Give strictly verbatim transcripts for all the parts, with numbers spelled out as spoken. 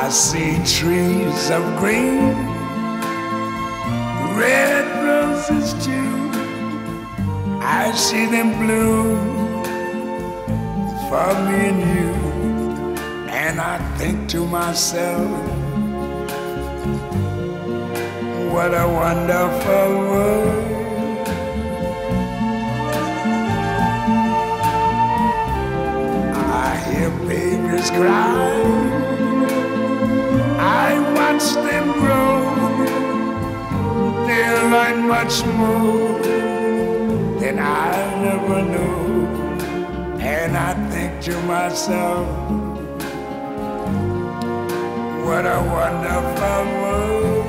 see trees of green, red roses too. I see them bloom for me and you. And I think to myself, what a wonderful world. I hear babies cry, I watch them grow. They learn much more than I never knew. And I think to myself, what a wonderful world.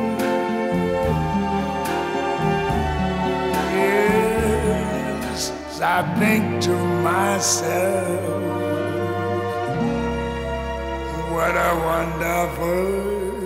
Yes, I think to myself, what a wonderful